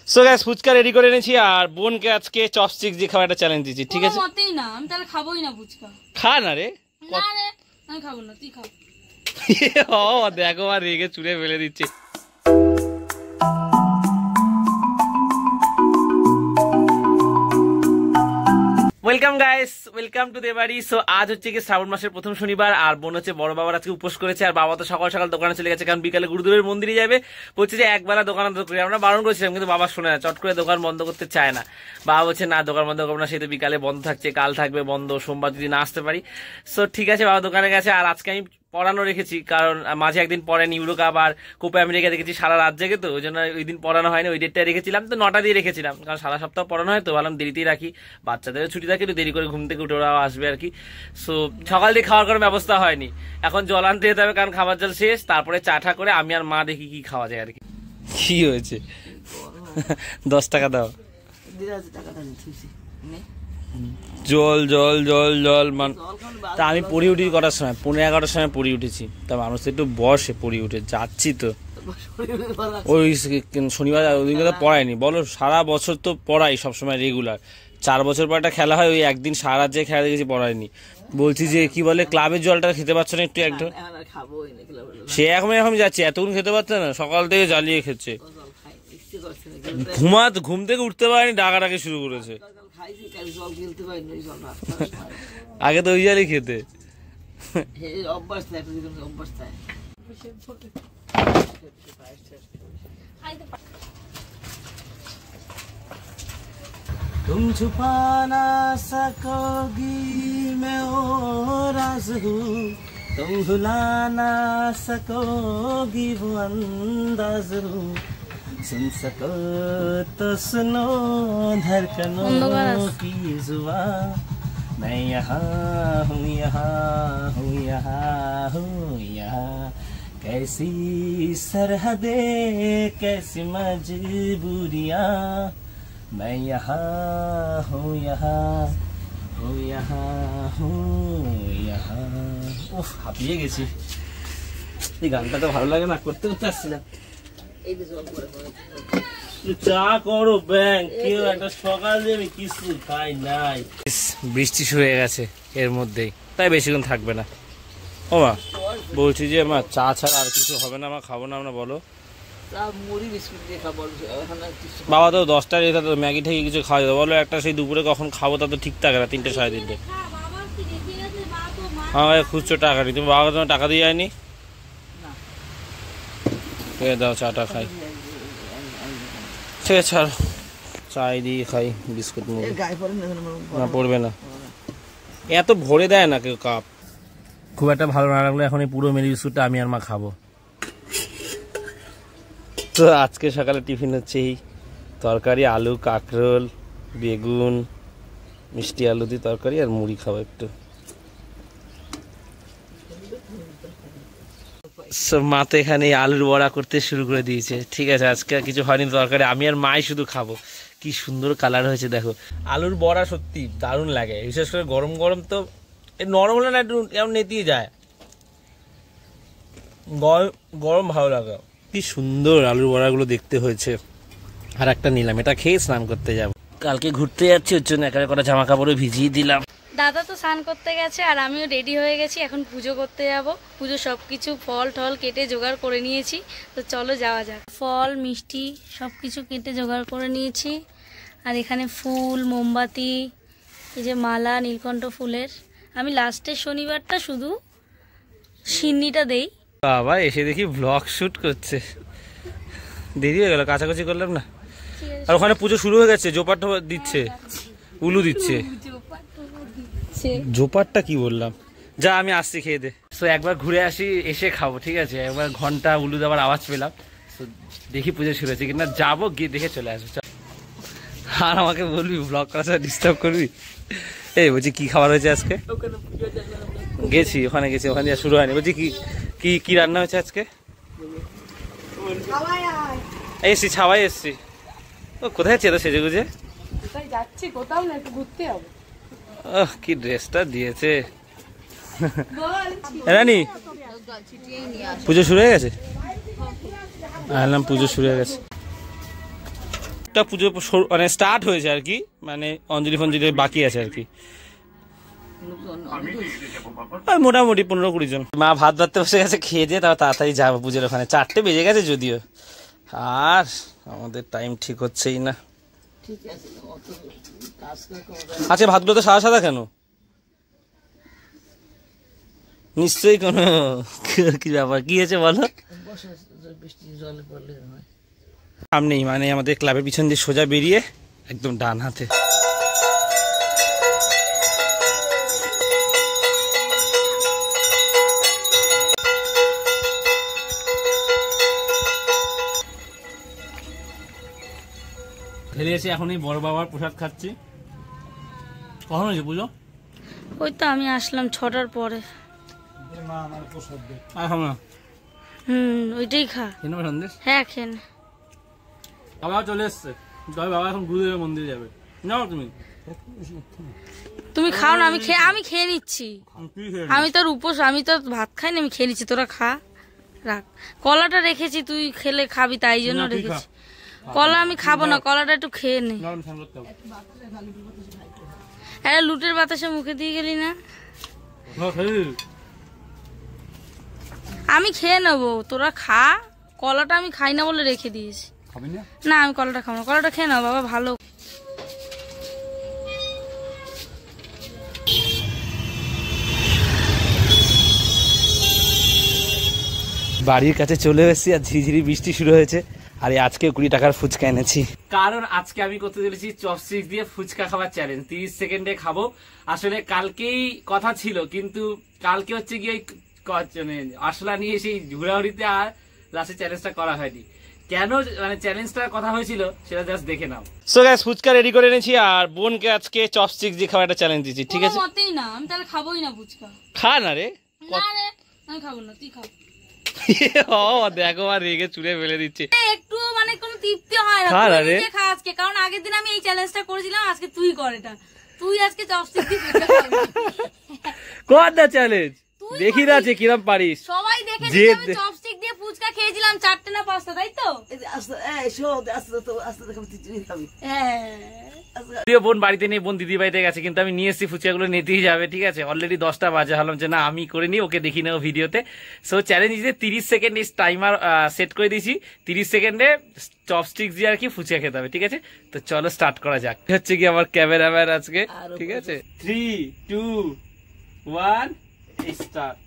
So guys fuchka ready করে এনেছি আর বোনকে আজকে চপস্টিক্স দিয়ে খাওয়ার একটা চ্যালেঞ্জ দিয়েছি, ঠিক আছে? মতেই না, আমি তাহলে খাবোই না ফুচকা। খা না রে। না রে, আমি খাবো না, তুই খা। ও দেখো আর রেগে চুড়ে ফেলে দিচ্ছে। ওয়েলকাম গাইস, ওয়েলকাম টু দেবাড়ি। সো আজ হচ্ছে কি শ্রাবণ মাসের প্রথম শনিবার আর বোন হচ্ছে বড় বাবার আজকে উপোস করেছে আর বাবা তো সকাল সকাল দোকানে চলে গেছে, কারণ বিকালে গুরুদেবের মন্দিরে যাবে। বলছে যে একবেলা দোকান বন্ধ করি, আমরা বারণ করেছিলাম কিন্তু বাবা শোনে না, চট করে দোকান বন্ধ করতে চায় না। বাবা বলছে না দোকান বন্ধ করবো না, সেই তো বিকালে বন্ধ থাকছে, কাল থাকবে বন্ধ, সোমবার যদি না আসতে পারি। সো ঠিক আছে, বাবা দোকানে গেছে। আর আজকে আমি পড়ানো রেখেছি, কারণ মাঝে একদিন পড়েন ইউরো কাপ আর কোপা আমেরিকা দেখেছি সারা রাত জেগে, তো ওই জন্য ওই দিন পড়ানো হয়নি, ওই ডেটটা রেখেছিলাম। তো 9টা দিয়ে রেখেছিলাম, কারণ সারা সপ্তাহ পড়ানো হয়, তো ভাবলাম দেরিতেই রাখি, বাচ্চাদেরও ছুটি থাকে, একটু দেরি করে ঘুম থেকে উঠে ওরাও আসবে আর কি। সো সকাল দিয়ে খাওয়ার কোনো ব্যবস্থা হয়নি, এখন জল আনতে যেতে হবে, কারণ খাবার জল শেষ। তারপরে চা টা করে আমি আর মা দেখি কি খাওয়া যায় আর কি। কি হয়েছে? 10 টাকা দাও। জল জল জল জল মান। তা আমি পড়ে উঠি কটার সময়? 11:30টার সময় পড়ে উঠেছি। তা মানুষ একটু বসে পড়ে উঠে যাচ্ছি, তো ওই শনিবার ওইদিন তো পড়ায়নি বলো, সারা বছর তো পড়াই সবসময় রেগুলার। 4 বছর পর একটা খেলা হয়, ওই একদিন সারা রাত যে খেলা দেখেছি পড়ায়নি। বলছি যে কি বলে ক্লাবের জলটা খেতে পারছো না একটু? একদম সে এখন যাচ্ছি, এতক্ষণ খেতে পারছে না, সকাল থেকে জ্বালিয়ে খেচ্ছে। ঘুম থেকে উঠতে পারেনি, ডাকাডাকি শুরু করেছে। আগে তো ওই জালি খেতে तुम छुपा ना सकोगी मैं ओ राज हूँ, तुम भुला ना सकोगी वो अंदाज हूँ, सुन सको तो सुनो धड़कनों की जुबां, मैं यहाँ हूँ यहाँ हूँ यहाँ हूँ यहाँ, कैसी सरहदे कैसी मजबूरियाँ, मैं यहाँ हूँ यहाँ हूँ यहाँ हूँ यहाँ। উফ হাঁপিয়ে গেছি, এই গানটা তো ভালো লাগে না, করতে করতে আসছি না। চা করো ব্যাংক, কেউ একটা সকাল দিয়ে আমি কিছু খাই নাই। বৃষ্টি শুরু হয়ে গেছে এর মধ্যেই, তাই বেশিক্ষণ থাকবে না। ও মা বলছি যে মা চা ছাড়া আর কিছু হবে না, মা খাবো না আমরা, বলো। বাবা তো 10টা রেখে তো ম্যাগি ঠেগি কিছু খাওয়া যাবে বলো, একটা সেই দুপুরে কখন খাবো তা তো ঠিক থাকে না, 3টে 3:30। হ্যাঁ খুচরো টাকা নি, তুমি বাবা তোমার টাকা দিয়ে যায়নি? দাও চাটা খাই, ঠিক আছে ছাড়, চাই দিয়ে খাই, বিস্কুট না পড়বে না, এত ভরে দেয় না কেউ কাপ। খুব একটা ভালো না লাগলো, এখন এই পুরো মেরি বিস্কুটটা আমি আর মা খাবো। তো আজকে সকালে টিফিন হচ্ছে এই তরকারি, আলু কাঁকরোল বেগুন মিষ্টি আলু দিয়ে তরকারি, আর মুড়ি খাবো একটু। মা তো এখানে আলুর বড়া করতে শুরু করে দিয়েছে, ঠিক আছে আজকে কিছু হয়নি তরকারি, আমি আর মাই শুধু খাবো। কি সুন্দর কালার হয়েছে দেখো, আলুর বড়া সত্যি দারুণ লাগে, বিশেষ করে গরম গরম। তো নরম হলে না একটু এমন নেতিয়ে যায়, গরম ভালো লাগে। কি সুন্দর আলুর বড়াগুলো দেখতে হয়েছে। আর একটা নিলাম, এটা খেয়ে স্নান করতে যাব, কালকে ঘুরতে যাচ্ছি, ওর জন্য একেবারে কটা জামা কাপড়ও ভিজিয়ে দিলাম। দাদা তো স্নান করতে গেছে আর আমিও রেডি হয়ে গেছি, এখন পুজো করতে যাব। পুজো সবকিছু ফল টল কেটে জোগাড় করে নিয়েছি, তো চলো যাওয়া যাক। ফল মিষ্টি সবকিছু কেটে জোগাড় করে নিয়েছি, আর এখানে ফুল মোমবাতি, এই যে মালা নীলকণ্ঠ ফুলের। আমি লাস্টের শনিবারটা শুধু সিন্নিটা দেই। বাবা এসে দেখি ব্লগ শুট করছে, দেরি হয়ে গেল, কাছাকাছি করলাম না। আর ওখানে পুজো শুরু হয়ে গেছে, জোপারটা দিচ্ছে, উলু দিচ্ছে। জোপারটা কি বললাম, যা আমি আসছি খেয়ে দে। তো একবার ঘুরে আসি, এসে খাবো, ঠিক আছে? একবার ঘন্টা উলু দেওয়ার আওয়াজ পেলাম, তো দেখি পুজো শুরু হয়েছে কিনা, যাবো গিয়ে দেখে চলে আসবো। আর আমাকে বলবি ব্লগ করার সময় ডিস্টার্ব করবি। এই বলছি কি খাবার হয়েছে আজকে? গেছি ওখানে, গেছি ওখানে শুরু হয়নি। বলছি কি কি কি রান্না হয়েছে আজকে? এসছি ছাওয়াই এসছি। ও কোথায় যাচ্ছে তো সেজে গুজে? যাচ্ছি কোথাও না, একটু ঘুরতে যাবো। কি ড্রেসটা দিয়েছে রানী। পুজো শুরু হয়ে গেছে? পুজো শুরু হয়ে গেছে। টুকটাক পুজো মানে স্টার্ট হয়েছে আর কি, মানে অঞ্জলি ফঞ্জলি বাকি আছে আর কি, মোটামুটি 15-20 জন। মা ভাত ভাততে বসে গেছে, খেয়ে দিয়ে তারপর তাড়াতাড়ি যাবো পুজোর ওখানে। 4টে বেজে গেছে যদিও, আর আমাদের টাইম ঠিক হচ্ছেই না। আচ্ছা ভাতগুলো তো সাদা সাদা কেন? নিশ্চয়ই কোনো কি ব্যাপার, কি হয়েছে বলো? সামনেই মানে আমাদের ক্লাবের পিছন দিয়ে সোজা বেরিয়ে একদম ডান হাতে। ফেলে এসে এখন এই বড় বাবার প্রসাদ খাচ্ছি। কখন হয়েছে পুজো? ওই তো আমি আসলাম 6টার পরে। ওইটাই খা। সন্দেশ? হ্যাঁ খেন। বাবা চলে এসছে, বাবা এখন গুরুদেবের মন্দিরে যাবে। নাও তুমি খাও না, আমি খেয়ে নিচ্ছি। আমি তোর উপোস, আমি তো ভাত খাই না, আমি খেয়ে নিচ্ছি, তোরা খা। রাখ, কলাটা রেখেছি, তুই খেলে খাবি তাই জন্য রেখেছি। কলা আমি খাবো না, কলাটা একটু খেয়ে নে। আরে লুটের বাতাসে মুখে দিয়ে গেলি না। আমি খেয়ে নেবো, তোরা খা। কলাটা আমি খাই না বলে রেখে দিয়েছি। না আমি কলাটা খাবো না, কলাটা খেয়ে নাও বাবা, ভালো। বাড়ির কাছে চলে এসেছি আর ঝিঝিরি বৃষ্টি শুরু হয়েছে। আর আজকে 20 টাকার ফুচকা এনেছি, কারণ আজকে আমি করতে চলেছি চপস্টিক্স দিয়ে ফুচকা খাবার চ্যালেঞ্জ। 30 সেকেন্ডে খাবো। আসলে কালকেই কথা ছিল, কিন্তু কালকে হচ্ছে গিয়ে আসলা নিয়ে সেই ঘোরাঘুরিতে আর লাস্টে চ্যালেঞ্জটা করা হয়নি। কেন মানে চ্যালেঞ্জটার কথা হয়েছিল সেটা জাস্ট দেখে নাও। সো গাইস ফুচকা রেডি করে এনেছি আর বোনকে আজকে চপস্টিক্স দিয়ে খাওয়া একটা চ্যালেঞ্জ দিয়েছি, ঠিক আছে? মতেই না, আমি তাহলে খাবোই না ফুচকা। খা না রে। না রে আমি খাবো না, তুই খা। দেখো আর রেগে চুড়ে ফেলে দিচ্ছে। একটু মানে কোনো তৃপ্তি হয় না, তুই খা আজকে, কারণ আগের দিন আমি এই চ্যালেঞ্জটা করেছিলাম, আজকে তুই কর এটা। তুই আজকে চপস্টিক দিয়ে ফুচকা খাবি। কর না চ্যালেঞ্জ, দেখি না যে কিরম পারিস। সবাই দেখে যে আমি চপস্টিক দিয়ে ফুচকা খেয়েছিলাম 4টে না 5টা, তাই তো? বোন বাড়িতে নেই, বোন দিদি বাড়িতে গেছে, কিন্তু আমি নিয়ে এসেছি ফুচকাগুলো, নিতেই যাবে, ঠিক আছে? অলরেডি 10টা বাজে, হলাম যে না আমি করে নিই, ওকে দেখি নেবো ভিডিওতে। সো চ্যালেঞ্জ দিতে 30 সেকেন্ড টাইমার সেট করে দিয়েছি। 30 সেকেন্ডে চপস্টিক দিয়ে আর কি ফুচকা খেতে হবে, ঠিক আছে? তো চলো স্টার্ট করা যাক। হচ্ছে কি আমার ক্যামেরাম্যান আজকে, ঠিক আছে? 3, 2, 1 স্টার্ট।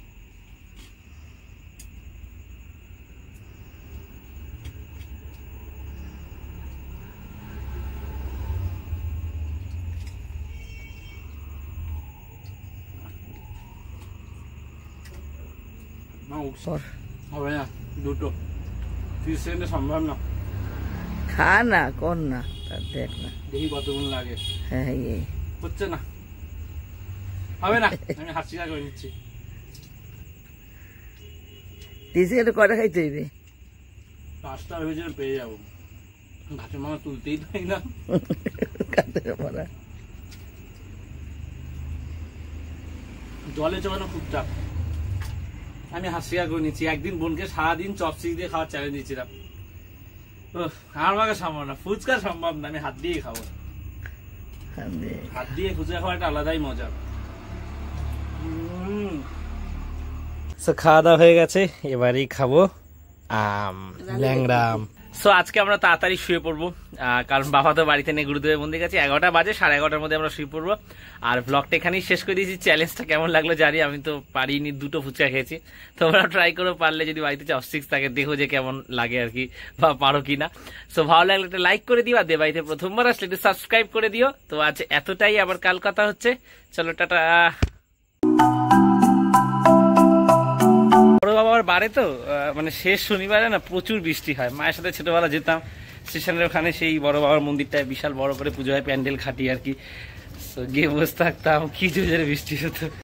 হবে না, দুটো 30 সেকেন্ডে সম্ভব না। খা না, কর না, দেখ না, দেখি কতক্ষণ লাগে। হ্যাঁ হচ্ছে না, হবে না, আমি হাত শিকার করে নিচ্ছি। 30 সেকেন্ডে কয়টা খাইতে হইবে? 5টা ভেবেছি পেয়ে যাবো, ঘাটের মামা তুলতেই পারি না। জলে চড়ানো খুব চাপ। আমি হাত শিকার করে নিচ্ছি। একদিন বোনকে সারাদিন চপস্টিক দিয়ে খাওয়ার চ্যালেঞ্জ দিয়েছিলাম, আমার ভাগে সম্ভব না, ফুচকা সম্ভব না, আমি হাত দিয়ে খাবো। হাত দিয়ে ফুচকা খাওয়া একটা আলাদাই মজা। খাওয়া দাওয়া হয়ে গেছে, এবারেই খাবো ল্যাংড়া আম। সো আজকে আমরা তাড়াতাড়ি শুয়ে পড়বো, কারণ বাবা তো বাড়িতে নেই, গুরুদেবের মন্দির গেছে। 11টা বাজে, 11:30টার মধ্যে আমরা শুয়ে পড়বো। আর ব্লগটা এখানেই শেষ করে দিয়েছি। চ্যালেঞ্জটা কেমন লাগলো জানি, আমি তো পারিনি, 2টো ফুচকা খেয়েছি। তোমরা ট্রাই করো, পারলে যদি বাড়িতে চপস্টিক্স থাকে দেখো যে কেমন লাগে আর কি, বা পারো কিনা। সো ভালো লাগলে একটা লাইক করে দিও, আর বাড়িতে প্রথমবার আসলে একটু সাবস্ক্রাইব করে দিও। তো আজ এতটাই, আবার কাল কথা হচ্ছে। চলো টাটা। বড় বাবার বাড়ি তো মানে শেষ শনিবারে না প্রচুর বৃষ্টি হয়। মায়ের সাথে ছোটবেলা যেতাম স্টেশনের ওখানে, সেই বড় বাবার মন্দিরটায় বিশাল বড় করে পুজো হয়, প্যান্ডেল খাটি আর কি। গিয়ে বসে থাকতাম, কি জোরে বৃষ্টি হতো।